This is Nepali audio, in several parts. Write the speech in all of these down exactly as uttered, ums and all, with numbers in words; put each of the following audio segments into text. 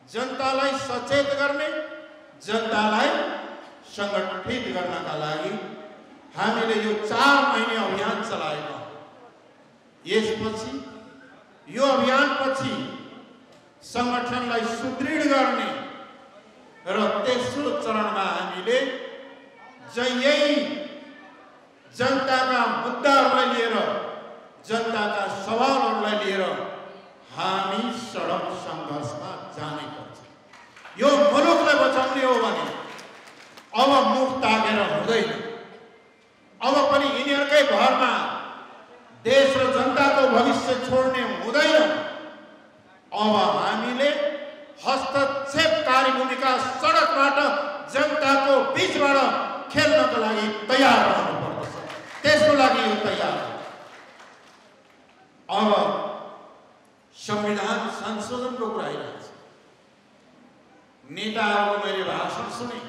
जनतालाई सचेत गर्ने, जनतालाई संगठित गर्नका लागि हामीले यो चार महिने अभियान चलाएका। यसपछि यो अभियानपछि संगठनलाई सुदृढ गर्ने र तेस्रो चरणमा हामीले जयै जनताका मुद्दाहरूलाई लिएर, जनताका सवालहरूलाई लिएर हामी सडक सङ्घर्षमा जाने पर्छ। यो मुलुकलाई बचाउने हो भने अब मुख ताकेर हुँदैन। अब पनि यिनीहरूकै भरमा देश र जनताको भविष्य छोड्ने हुँदैन। अब हामीले हस्तक्षेपकारी भूमिका सडकबाट जनताको बीचबाट खेल्नको लागि तयार रहनुपर्छ। त्यसको लागि यो तयार। अब संविधान संशोधनको कुरा आइरहेको छ। नेताहरूको मैले भाषण सुने,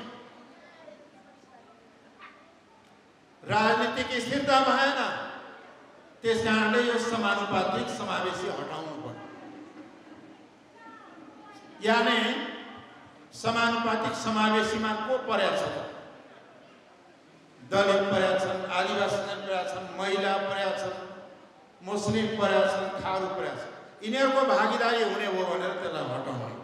राजनीतिक स्थिरता भएन, त्यस कारणले यो समानुपातिक समावेशी हटाउनु पर्यो। यानी समानुपातिक समावेशीमा को परेका छन्? दलित परेका छन्, आदिवासी परेका छन्, महिला परेका छन्, मुस्लिम परेका छन्, थारू परेका छन्। यिनीहरूको भागीदारी हुने हो भनेर त्यसलाई हटाउनु।